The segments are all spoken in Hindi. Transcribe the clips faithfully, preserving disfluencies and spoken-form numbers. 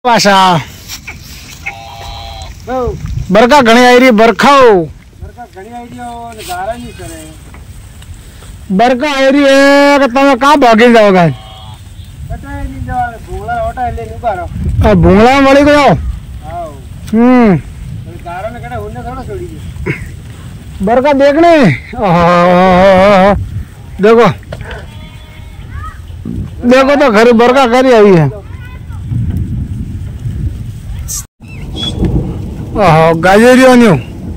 पासा बरका घणी आई रही बरखाओ बरका घणी आई रही हो ने गारा नहीं करे बरका आई रही है कि तमे का भागी जाओगे कटा नहीं जाओ भूंगला ओटा ले नु गारो आ भूंगला मળી गयो आओ हम्म गारा ने कटा होने थोड़ा छोड़ी दे बरका देखने देखो देखो तो घर बरका करी आई है ओहो गाजरियो न्यू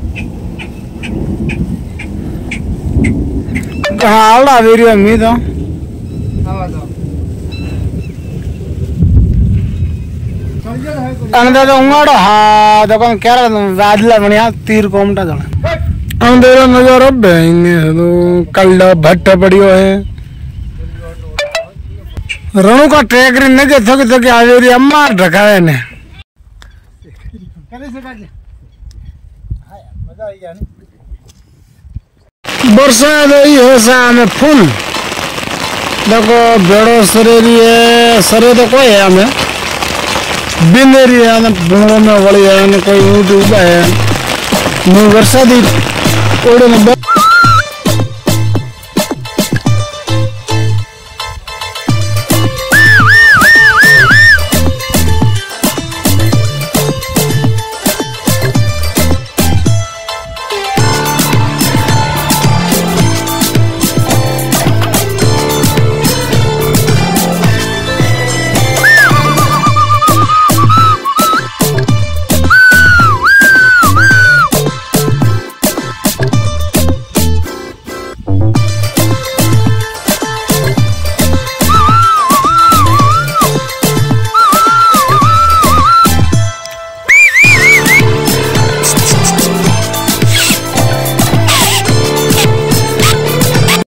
आवड़ा वेरियो मी तो अंदर तो उंगाड़ो हाँ देखो क्या राजला बढ़िया तीर कोमटा जाना अंदर नजर बेंगे तो कल्ला भट्टा पड़ियो है रणु का ट्रैकर ने के थक थक आवेरी अम्मा ढकावे ने करे से काजे हाय मजा आई जाने बरसात आई है सामने फुल देखो बेड़ो सरेरी है सरे तो कोई है हमें बिनेरी है ना बुंगो में वली है ना कोई ऊँट उबा है मुँह बरसाती ओड़े में